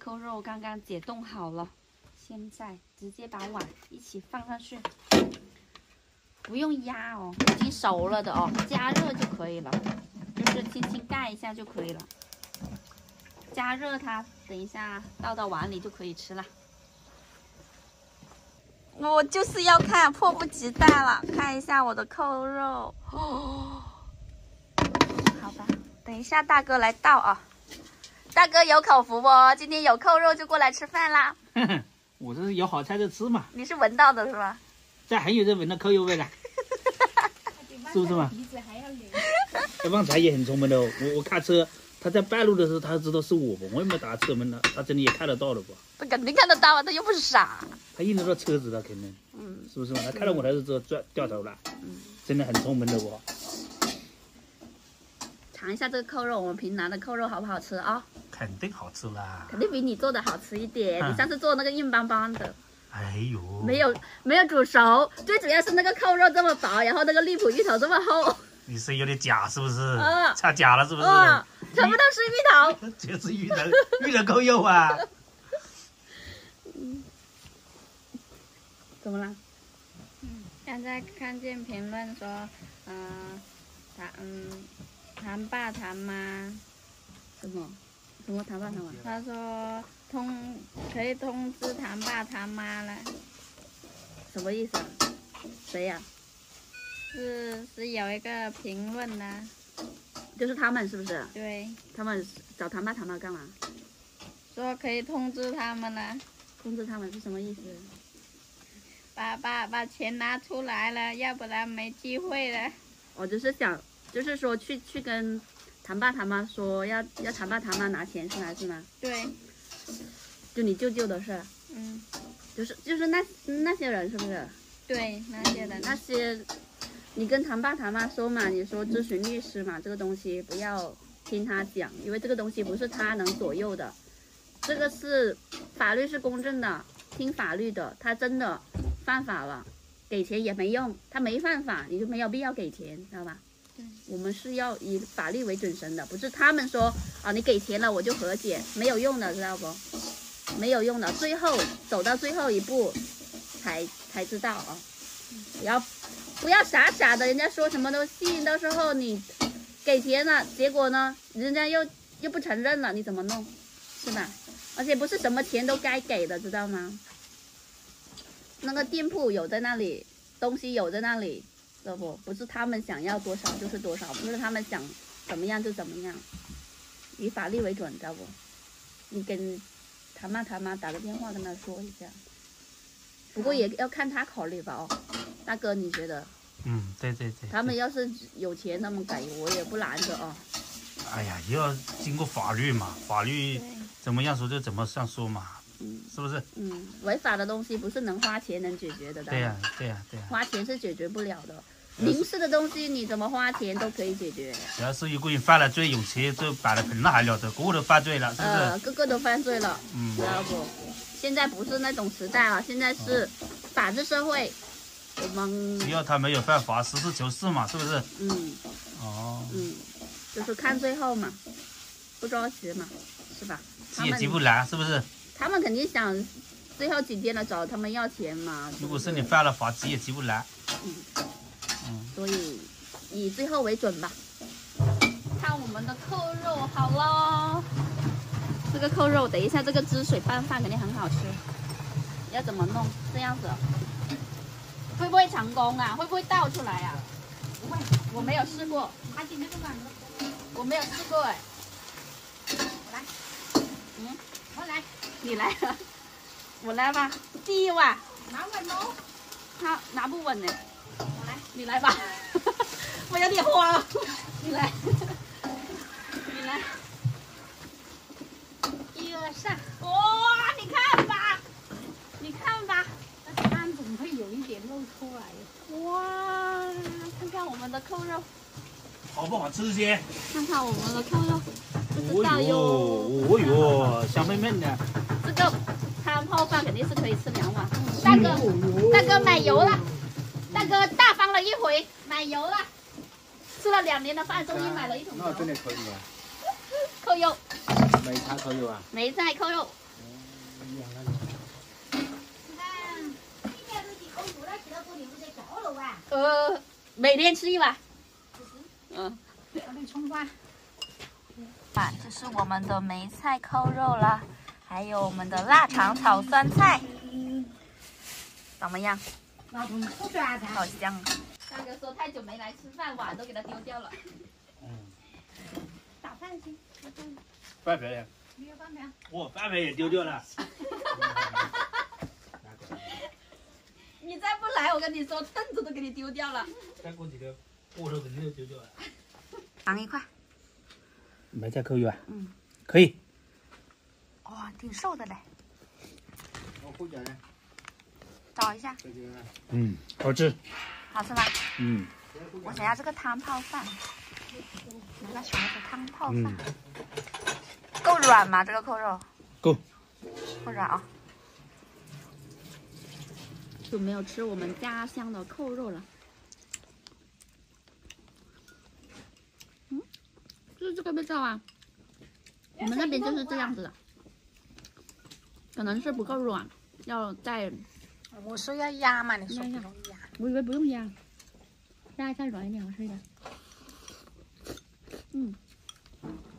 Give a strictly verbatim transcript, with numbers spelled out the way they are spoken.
扣肉刚刚解冻好了，现在直接把碗一起放上去，不用压哦，已经熟了的哦，加热就可以了，就是轻轻盖一下就可以了。加热它，等一下倒到碗里就可以吃了。我就是要看，迫不及待了，看一下我的扣肉。哦，好吧，等一下大哥来倒啊。大哥有口福哦，今天有扣肉就过来吃饭啦。 我这是有好菜就吃嘛。 你是闻到的是吧？ 这还有人闻到扣肉味了，是不是嘛？ 鼻子还要圆。 这旺财也很聪明的哦，我我开车，他在半路的时候，他知道是我，我也没打车门了，他真的也看得到了不？ 他肯定看得到啊，他又不是傻。 他认得到车子了，肯定，嗯，是不是嘛？他看到我他就知道转掉头了，嗯，真的很聪明的我。 尝一下这个扣肉，我们平南的扣肉好不好吃啊？ 肯定好吃啦， 肯定比你做的好吃一点。 嗯、 你上次做那个硬邦邦的， 哎呦， 没有没有煮熟，最主要是那个扣肉这么薄，然后那个荔浦芋头这么厚。 你是有点假是不是？ 啊， 差假了是不是？ 啊，全部都是芋头， 就是芋头，芋头扣肉啊。 嗯，怎么了？嗯，刚才看见评论说，嗯、呃，他嗯，谈爸谈妈，什么什么谈爸谈妈？他说通可以通知谈爸谈妈了，什么意思啊？谁呀、啊？是是有一个评论呢，就是他们是不是？对，他们找谈爸谈妈干嘛？说可以通知他们了，通知他们是什么意思？把把把钱拿出来了，要不然没机会了。我就是想，就是说去去跟谈爸谈妈说要要谈爸谈妈拿钱出来是吗？对，就你舅舅的事。嗯，就是就是那那些人是不是？对，那些人那些。你跟谈爸谈妈说嘛，你说咨询律师嘛，这个东西不要听他讲，因为这个东西不是他能左右的，这个是法律是公正的，听法律的，他真的犯法了，给钱也没用，他没犯法，你就没有必要给钱，知道吧？对，我们是要以法律为准绳的，不是他们说啊，你给钱了我就和解，没有用的，知道不？没有用的，最后走到最后一步才才知道啊，不要。不要傻傻的，人家说什么都信，到时候你给钱了，结果呢，人家又又不承认了，你怎么弄？是吧？而且不是什么钱都该给的，知道吗？那个店铺有在那里，东西有在那里，知道不？不是他们想要多少就是多少，不是他们想怎么样就怎么样，以法律为准，知道不？你跟他妈他妈打个电话跟他说一下，不过也要看他考虑吧哦。大哥，你觉得？嗯，对对对。他们要是有钱，他们给我也不拦着啊。 哎呀，也要经过法律嘛，法律怎么样说就怎么样说嘛，嗯，是不是？嗯， 违法的东西不是能花钱能解决的。 对呀、啊，对呀、啊，对呀、啊。 花钱是解决不了的，民事的东西你怎么花钱都可以解决。 只要是一个人犯了罪，有钱就摆了盆了还了得，个个都犯罪了，是不是？ 呃，个个都犯罪了，嗯，知道不？现在不是那种时代了，现在是法治社会。我们只要他没有犯法，实事求是嘛，是不是？ 嗯，哦，嗯，就是看最后嘛，不着急嘛，是吧？ 急也急不来，是不是？ 他们肯定想最后几天了找他们要钱嘛。 如果是你犯了法，急也急不来。 嗯嗯，所以以最后为准吧。看我们的扣肉好了，这个扣肉，等一下这个汁水拌饭肯定很好吃。要怎么弄？这样子。会不会成功啊？会不会倒出来啊？不会，我没有试过。他今天不敢了，我没有试过哎。我来，嗯，我来，你来了，我来吧。第一碗，拿稳哦。他拿不稳呢。我来，你来吧。我有点慌，你来，你来。一二三，哇、哦，你看吧，你看吧。汤总会有一点露出来。哇，看看我们的扣肉， 好不好吃些？ 看看我们的扣肉，不知道哟。 哦哟，香喷喷的。 这个汤泡饭肯定是可以吃两碗。大哥，大哥买油了，大哥大方了一回，买油了。吃了两年的饭，终于买了一桶油。 那真的可以啊。 扣肉。 梅菜扣肉啊？ 梅菜扣肉。 呃，每天吃一碗。嗯。 葱花。 啊，这是我们的梅菜扣肉了，还有我们的腊肠炒酸菜，怎么样？好香啊！大哥说太久没来吃饭，碗都给他丢掉了。 嗯。 打饭去，打饭。 饭盆呀？ 没有饭盆。 我饭盆也丢掉了。 你再不来，我跟你说，凳子都给你丢掉了。 再过几天，锅头肯定就丢掉了。 尝一块。 梅菜扣肉啊？ 嗯， 可以。 哇、哦，挺瘦的嘞。 我后脚呢？ 找一下。 嗯，好吃。 好吃吗？ 嗯。 我想要这个汤泡饭。拿个熊的汤泡饭。嗯、够软吗？这个扣肉？ 够。 够软啊、哦。就没有吃我们家乡的扣肉了。嗯，就是这个味道啊。我们那边就是这样子的，可能是不够软，要再。 我说要压嘛，你说不用压。 我以为不用压，压一下软一点好吃一点。嗯。